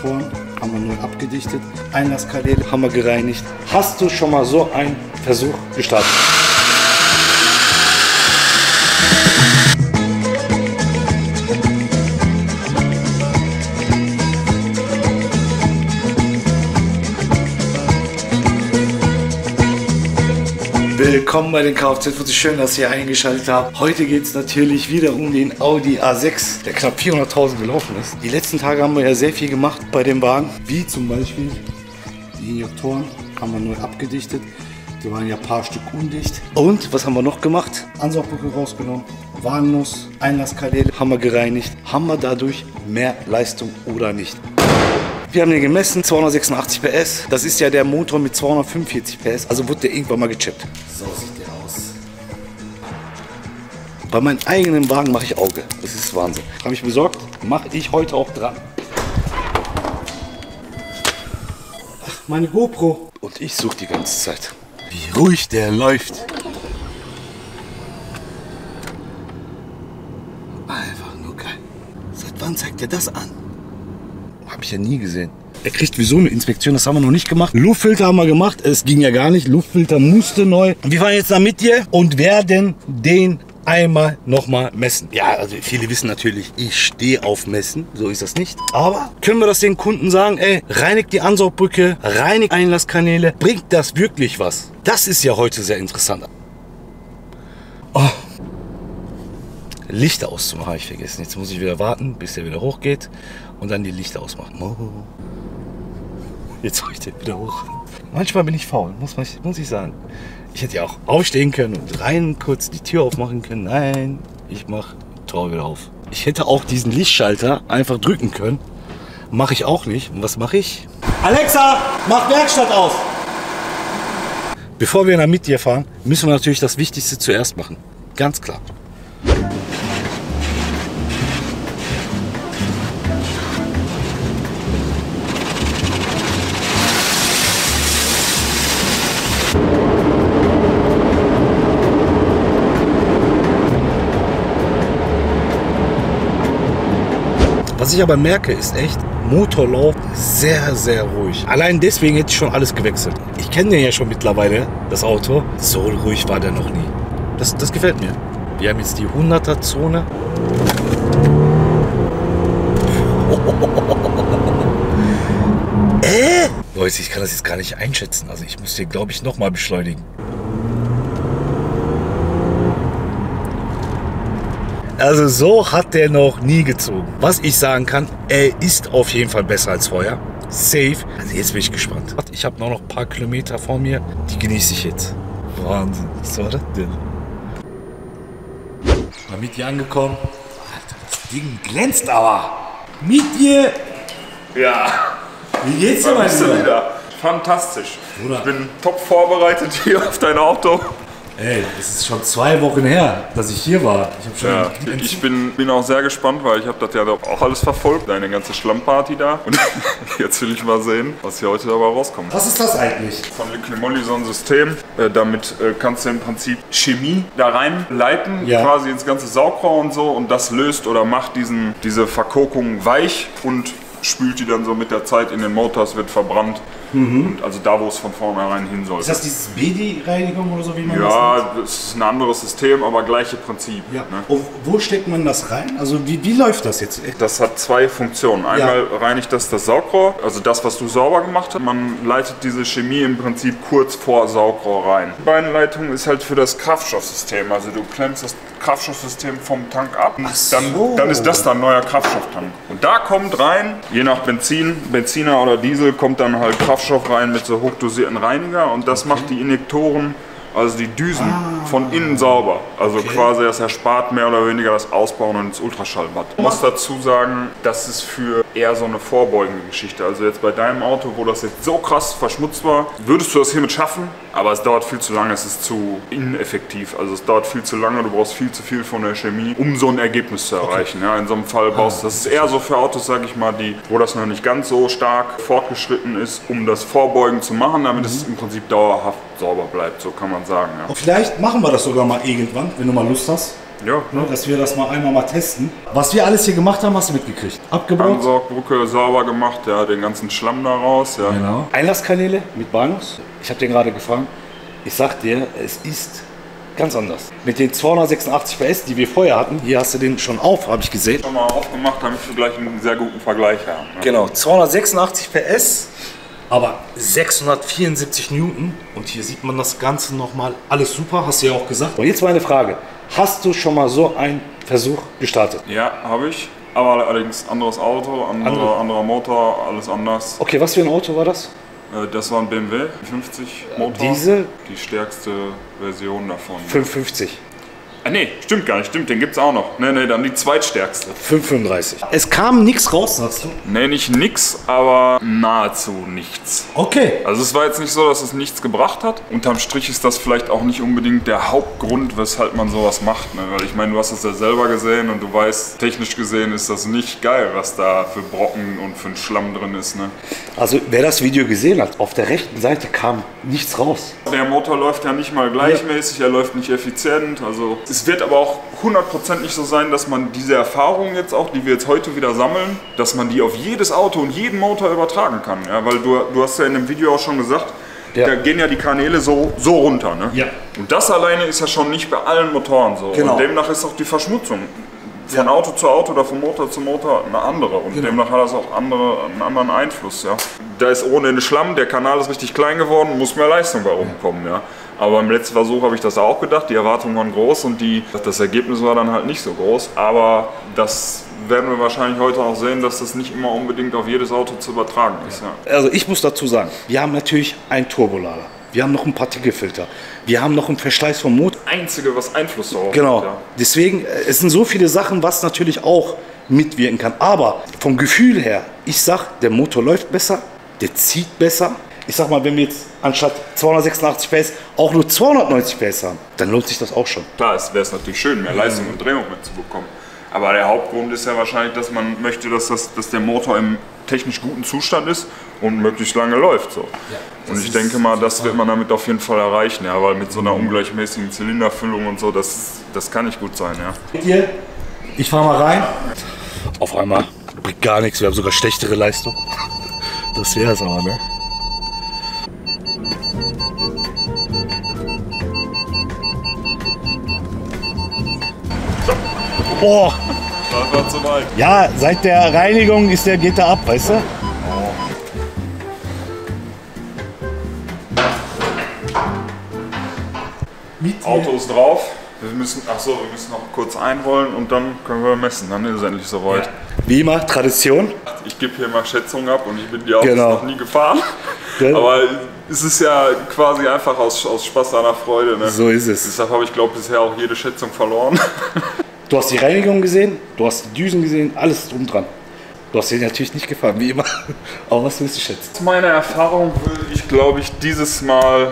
Injektoren haben wir neu abgedichtet. Einlasskanäle haben wir gereinigt. Hast du schon mal so einen Versuch gestartet? Willkommen bei den Kfz-Fotos, schön, dass ihr eingeschaltet habt. Heute geht es natürlich wieder um den Audi A6, der knapp 400.000 gelaufen ist. Die letzten Tage haben wir ja sehr viel gemacht bei dem Wagen, wie zum Beispiel die Injektoren haben wir neu abgedichtet. Die waren ja ein paar Stück undicht. Und was haben wir noch gemacht? Ansaugbrücke rausgenommen, Warnnuss, Einlasskanäle haben wir gereinigt. Haben wir dadurch mehr Leistung oder nicht? Wir haben den gemessen, 286 PS. Das ist ja der Motor mit 245 PS. Also wurde der irgendwann mal gechippt. So sieht der aus. Bei meinem eigenen Wagen mache ich Auge. Das ist Wahnsinn. Habe ich besorgt, mache ich heute auch dran. Ach, meine GoPro. Und ich suche die ganze Zeit. Wie ruhig der läuft. Einfach nur geil. Seit wann zeigt er das an? Habe ich ja nie gesehen. Er kriegt wieso eine Inspektion, das haben wir noch nicht gemacht. Luftfilter haben wir gemacht, es ging ja gar nicht. Luftfilter musste neu. Wir fahren jetzt da mit dir und werden den einmal nochmal messen. Ja, also viele wissen natürlich, ich stehe auf Messen, so ist das nicht. Aber können wir das den Kunden sagen, ey, reinigt die Ansaugbrücke, reinigt Einlasskanäle, bringt das wirklich was? Das ist ja heute sehr interessant. Oh. Lichter auszumachen habe ich vergessen. Jetzt muss ich wieder warten, bis er wieder hochgeht und dann die Lichter ausmachen. Oh. Jetzt mache ich den wieder hoch. Manchmal bin ich faul, muss ich sagen. Ich hätte ja auch aufstehen können und rein kurz die Tür aufmachen können. Nein, ich mache Tor wieder auf. Ich hätte auch diesen Lichtschalter einfach drücken können. Mache ich auch nicht. Und was mache ich? Alexa, mach Werkstatt aus! Bevor wir nach mit dir fahren, müssen wir natürlich das Wichtigste zuerst machen. Ganz klar. Was ich aber merke, ist echt, Motorlauf sehr, sehr ruhig. Allein deswegen hätte ich schon alles gewechselt. Ich kenne den ja schon mittlerweile, das Auto. So ruhig war der noch nie. Das gefällt mir. Wir haben jetzt die 100er-Zone. Leute, ich kann das jetzt gar nicht einschätzen. Also ich muss hier, glaube ich, nochmal beschleunigen. Also so hat der noch nie gezogen. Was ich sagen kann, er ist auf jeden Fall besser als vorher. Safe. Also jetzt bin ich gespannt. Ich habe noch ein paar Kilometer vor mir. Die genieße ich jetzt. Wahnsinn. Was war das denn? Mal mit dir angekommen. Alter, das Ding glänzt aber. Mit dir. Ja. Wie geht's dir, mein Lieber? Fantastisch. Bruder. Ich bin top vorbereitet hier auf dein Auto. Ey, es ist schon 2 Wochen her, dass ich hier war. Ich bin auch sehr gespannt, weil ich habe das ja auch alles verfolgt, deine ganze Schlammparty da. Und jetzt will ich mal sehen, was hier heute dabei rauskommt. Was ist das eigentlich? Von Liqui Moly so ein System. Damit kannst du im Prinzip Chemie da reinleiten, ja, quasi ins ganze Saugrohr und so. Und das löst oder macht diese Verkorkung weich und spült die dann so mit der Zeit in den Motor, es wird verbrannt. Und also da, wo es von vornherein hin soll. Ist das dieses BD-Reinigung oder so, wie man das nennt? Ja, das ist ein anderes System, aber gleiche Prinzip. Ja. Ne? Und wo steckt man das rein? Also wie läuft das jetzt? Das hat 2 Funktionen. Einmal reinigt das Saugrohr, also das, was du sauber gemacht hast. Man leitet diese Chemie im Prinzip kurz vor Saugrohr rein. Die Beinleitung ist halt für das Kraftstoffsystem. Also du klemmst das Kraftstoffsystem vom Tank ab. Dann ist das dann neuer Kraftstofftank. Und da kommt rein, je nach Benziner oder Diesel, kommt dann halt Kraftstoff rein mit so hochdosierten Reiniger und das macht die Injektoren, also die Düsen, von innen sauber. Also quasi, das erspart mehr oder weniger das Ausbauen ins Ultraschallbad. Ich muss dazu sagen, das ist für eher so eine vorbeugende Geschichte. Also jetzt bei deinem Auto, wo das jetzt so krass verschmutzt war, würdest du das hiermit schaffen, aber es dauert viel zu lange, es ist zu ineffektiv. Also es dauert viel zu lange, du brauchst viel zu viel von der Chemie, um so ein Ergebnis zu erreichen. Ja, in so einem Fall brauchst du, das ist eher so für Autos, sage ich mal, wo das noch nicht ganz so stark fortgeschritten ist, um das Vorbeugen zu machen, damit es im Prinzip dauerhaft sauber bleibt, so kann man sagen. Ja. Und vielleicht machen wir das sogar mal irgendwann, wenn du mal Lust hast. Ja, Ne, dass wir das einmal testen. Was wir alles hier gemacht haben, hast du mitgekriegt. Abgebaut. Ansaugbrücke sauber gemacht, ja, den ganzen Schlamm da raus. Ja. Genau. Einlasskanäle mit Banus. Ich habe den gerade gefangen. Ich sag dir, es ist ganz anders. Mit den 286 PS, die wir vorher hatten, hier hast du den schon auf, habe ich gesehen. Schon mal aufgemacht, damit wir gleich einen sehr guten Vergleich haben. Ne? Genau, 286 PS, aber 674 Newton. Und hier sieht man das Ganze nochmal. Alles super, hast du ja auch gesagt. Und jetzt meine Frage. Hast du schon mal so einen Versuch gestartet? Ja, habe ich. Aber allerdings anderes Auto, anderer Motor, alles anders. Okay, was für ein Auto war das? Das war ein BMW 50 Motor. Diesel? Die stärkste Version davon. 550. Nee, stimmt gar nicht. Stimmt, den gibt's auch noch. Nee, dann die zweitstärkste. 535. Es kam nichts raus, sagst du? Nee, nicht nix, aber nahezu nichts. Okay. Also es war jetzt nicht so, dass es nichts gebracht hat. Unterm Strich ist das vielleicht auch nicht unbedingt der Hauptgrund, weshalb man sowas macht. Ne? Weil ich meine, du hast das ja selber gesehen und du weißt, technisch gesehen ist das nicht geil, was da für Brocken und für ein Schlamm drin ist. Ne? Also wer das Video gesehen hat, auf der rechten Seite kam nichts raus. Der Motor läuft ja nicht mal gleichmäßig, er läuft nicht effizient. Also es wird aber auch 100% nicht so sein, dass man diese Erfahrungen jetzt auch, die wir jetzt heute wieder sammeln, dass man die auf jedes Auto und jeden Motor übertragen kann. Ja? Weil du hast ja in dem Video auch schon gesagt, ja, da gehen ja die Kanäle so runter. Ne? Ja. Und das alleine ist ja schon nicht bei allen Motoren so. Genau. Und demnach ist auch die Verschmutzung von Auto zu Auto oder von Motor zu Motor eine andere. Und demnach hat das auch einen anderen Einfluss. Ja? Da ist ohne den Schlamm, der Kanal ist richtig klein geworden, muss mehr Leistung bei rumkommen. Ja? Aber im letzten Versuch habe ich das auch gedacht, die Erwartungen waren groß und das Ergebnis war dann halt nicht so groß. Aber das werden wir wahrscheinlich heute auch sehen, dass das nicht immer unbedingt auf jedes Auto zu übertragen ist. Ja. Also ich muss dazu sagen, wir haben natürlich einen Turbolader. Wir haben noch einen Partikelfilter. Wir haben noch einen Verschleiß vom Motor. Einzige, was Einfluss darauf Genau. hat. Ja. Deswegen, es sind so viele Sachen, was natürlich auch mitwirken kann. Aber vom Gefühl her, ich sag, der Motor läuft besser, der zieht besser. Ich sag mal, wenn wir jetzt anstatt 286 PS auch nur 290 PS haben, dann lohnt sich das auch schon. Klar, es wäre es natürlich schön, mehr Leistung und Drehung mitzubekommen. Aber der Hauptgrund ist ja wahrscheinlich, dass man möchte, dass der Motor im technisch guten Zustand ist und möglichst lange läuft. So. Ja, und ich denke mal, das wird man damit auf jeden Fall erreichen, ja, weil mit so einer ungleichmäßigen Zylinderfüllung und so, das kann nicht gut sein. Ja. Hier, ich fahre mal rein. Auf einmal bringt gar nichts, wir haben sogar schlechtere Leistung. Das wäre es aber, ne? Boah! Das war zu weit. Ja, seit der Reinigung geht der ab, weißt du? Auto ist drauf. Wir müssen noch kurz einrollen und dann können wir messen. Dann ist es endlich soweit. Ja. Wie immer, Tradition. Ich gebe hier mal Schätzungen ab und ich bin die Autos Genau. noch nie gefahren. Ja. Aber es ist ja quasi einfach aus Spaß an der Freude. Ne? So ist es. Deshalb habe ich, glaube ich, bisher auch jede Schätzung verloren. Du hast die Reinigung gesehen, du hast die Düsen gesehen, alles drum dran. Du hast den natürlich nicht gefahren, wie immer. Aber was willst du schätzen? Zu meiner Erfahrung würde ich, glaube ich, dieses Mal,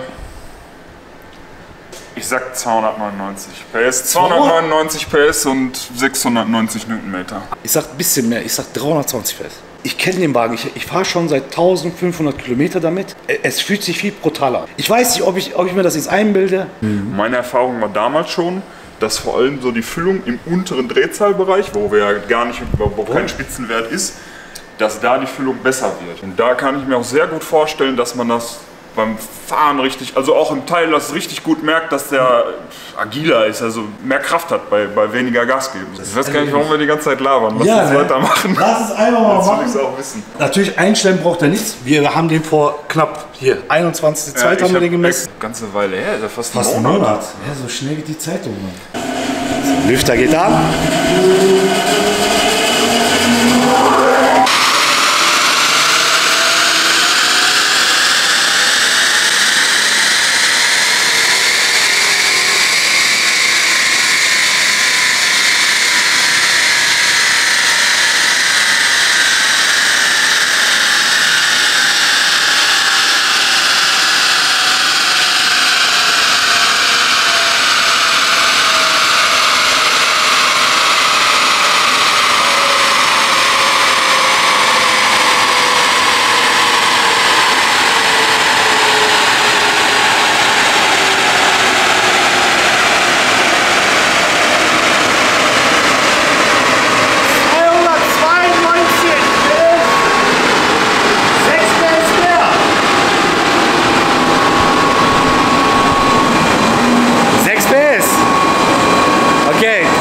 ich sag 299 PS. 299 PS und 690 Newtonmeter. Ich sag ein bisschen mehr, ich sag 320 PS. Ich kenne den Wagen, ich fahre schon seit 1500 Kilometer damit. Es fühlt sich viel brutaler an. Ich weiß nicht, ob ich mir das jetzt einbilde. Meine Erfahrung war damals schon, dass vor allem so die Füllung im unteren Drehzahlbereich, wo kein Spitzenwert ist, dass da die Füllung besser wird. Und da kann ich mir auch sehr gut vorstellen, dass man das beim Fahren richtig, also auch im Teil, das richtig gut merkt, dass der agiler ist, also mehr Kraft hat bei weniger Gas geben. Ich weiß gar nicht, warum wir die ganze Zeit labern. Lass uns weitermachen. Lass es einfach mal Jetzt will machen. ich es auch wissen. Natürlich einstellen braucht er nichts. Wir haben den vor knapp 21.02. haben wir den gemessen. Eine ganze Weile her, ist ja fast Fast ein einen Monat. Monat. Ja, so schnell geht die Zeit um. So, Lüfter geht an.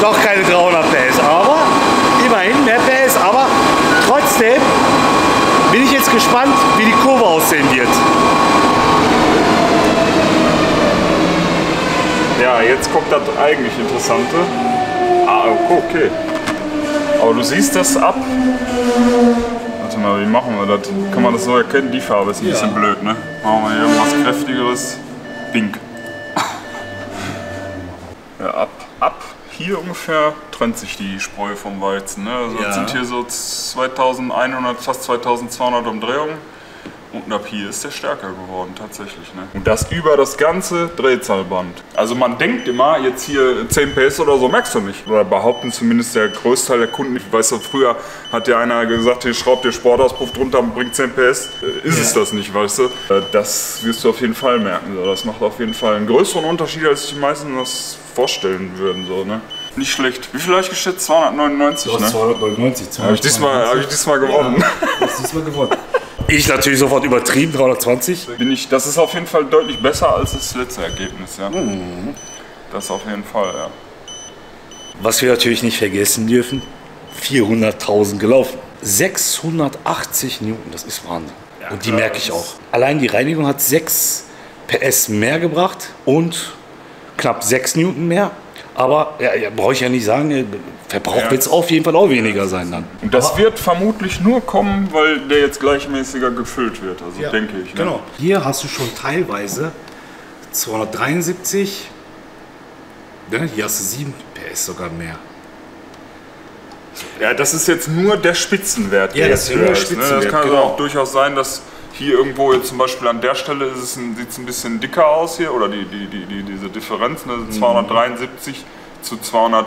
Doch keine 300 PS, aber immerhin mehr PS. Aber trotzdem bin ich jetzt gespannt, wie die Kurve aussehen wird. Ja, jetzt kommt das eigentlich Interessante. Ah, okay. Aber du siehst das ab. Warte mal, wie machen wir das? Kann man das so erkennen? Die Farbe ist ein bisschen blöd, ne? Machen wir hier irgendwas Kräftigeres. Pink. Ja, ab hier ungefähr trennt sich die Spreu vom Weizen. Ne? Also das sind hier so 2100, fast 2200 Umdrehungen. Und ab hier ist der stärker geworden, tatsächlich. Ne? Und das über das ganze Drehzahlband. Also man denkt immer, jetzt hier 10 PS oder so merkst du nicht. Oder behaupten zumindest der Großteil der Kunden. Ich weiß, früher hat ja einer gesagt, hier schraubt dir Sportauspuff drunter und bringt 10 PS. Ist es das nicht, weißt du? Das wirst du auf jeden Fall merken. Das macht auf jeden Fall einen größeren Unterschied, als die meisten das vorstellen würden. So, ne? Nicht schlecht. Wie viel habe ich geschätzt? 299, ne? 299. Habe ich diesmal gewonnen. Ja, hast diesmal gewonnen. Ich natürlich sofort übertrieben, 320. Das ist auf jeden Fall deutlich besser als das letzte Ergebnis, ja. Das auf jeden Fall, ja. Was wir natürlich nicht vergessen dürfen, 400.000 gelaufen. 680 Newton, das ist Wahnsinn. Ja, und die merke ich auch. Allein die Reinigung hat 6 PS mehr gebracht und knapp 6 Newton mehr. Aber brauche ich ja nicht sagen, Verbrauch wird es auf jeden Fall auch weniger sein dann. Und das wird vermutlich nur kommen, weil der jetzt gleichmäßiger gefüllt wird, also denke ich. Ne? Genau. Hier hast du schon teilweise 273, ne? Hier hast du 7 PS sogar mehr. Ja, das ist jetzt nur der Spitzenwert. Ja, das ist nur der Spitzenwert. Das kann also auch durchaus sein, dass hier irgendwo jetzt zum Beispiel an der Stelle sieht es ein bisschen dicker aus hier, oder diese Differenz, ne, 273 zu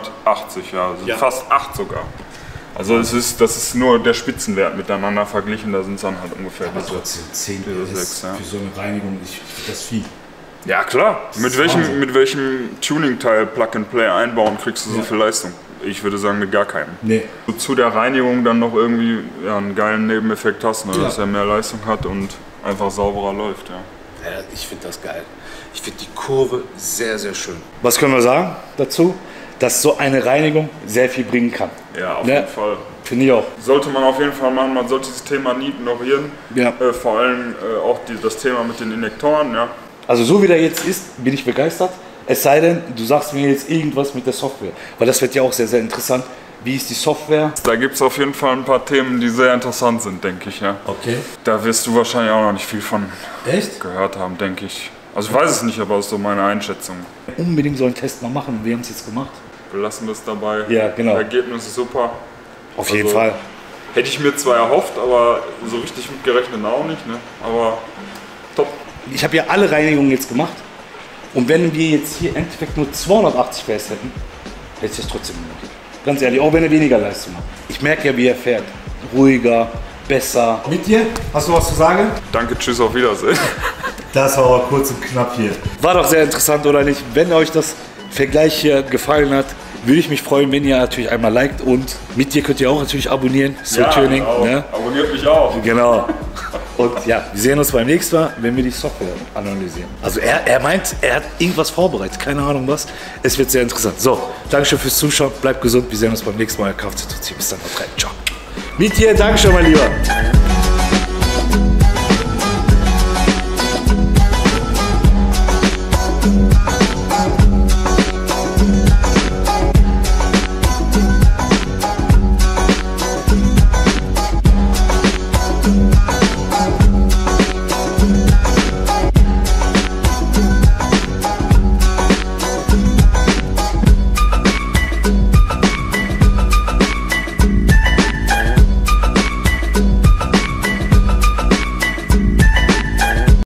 280, ja, also fast 8 sogar. Also das ist nur der Spitzenwert miteinander verglichen, da sind es dann halt ungefähr aber trotzdem 10 PS 6, für so eine Reinigung, ich finde das viel. Ja klar, mit welchem Tuning-Teil Plug-and-Play einbauen kriegst du so viel Leistung? Ich würde sagen, mit gar keinem. Nee. Zu der Reinigung dann noch irgendwie einen geilen Nebeneffekt hast, ne? Dass er mehr Leistung hat und einfach sauberer läuft. Ja. Ich finde das geil. Ich finde die Kurve sehr, sehr schön. Was können wir sagen dazu? Dass so eine Reinigung sehr viel bringen kann. Ja, auf jeden Fall. Finde ich auch. Sollte man auf jeden Fall machen, man sollte dieses Thema nie ignorieren. Ja. Vor allem auch das Thema mit den Injektoren. Ja. Also so wie der jetzt ist, bin ich begeistert. Es sei denn, du sagst mir jetzt irgendwas mit der Software. Weil das wird ja auch sehr, sehr interessant. Wie ist die Software? Da gibt es auf jeden Fall ein paar Themen, die sehr interessant sind, denke ich. Ja. Okay. Da wirst du wahrscheinlich auch noch nicht viel von Echt? gehört haben, denke ich. Also ich weiß es nicht, aber das ist so meine Einschätzung. Unbedingt so einen Test mal machen. Wir haben es jetzt gemacht. Wir lassen das dabei. Ja, genau. Das Ergebnis ist super. Auf jeden Fall. Hätte ich mir zwar erhofft, aber so richtig mit gerechnet auch nicht. Ne? Aber top. Ich habe ja alle Reinigungen jetzt gemacht. Und wenn wir jetzt hier im Endeffekt nur 280 PS hätten, hätte ich es trotzdem gemacht. Ganz ehrlich, auch wenn er weniger Leistung hat. Ich merke ja, wie er fährt. Ruhiger, besser. Mit dir? Hast du was zu sagen? Danke, tschüss, auf Wiedersehen. Das war aber kurz und knapp hier. War doch sehr interessant, oder nicht? Wenn euch das Vergleich hier gefallen hat, würde ich mich freuen, wenn ihr natürlich einmal liked. Und mit dir könnt ihr auch natürlich abonnieren. Tuning. Genau. Ne? Abonniert mich auch. Genau. Und ja, wir sehen uns beim nächsten Mal, wenn wir die Software analysieren. Also er meint, er hat irgendwas vorbereitet, keine Ahnung was. Es wird sehr interessant. So, Dankeschön fürs Zuschauen, bleibt gesund, wir sehen uns beim nächsten Mal. Kfz-Tutti, bis dann, haut rein, ciao. Mit dir, Dankeschön, mein Lieber.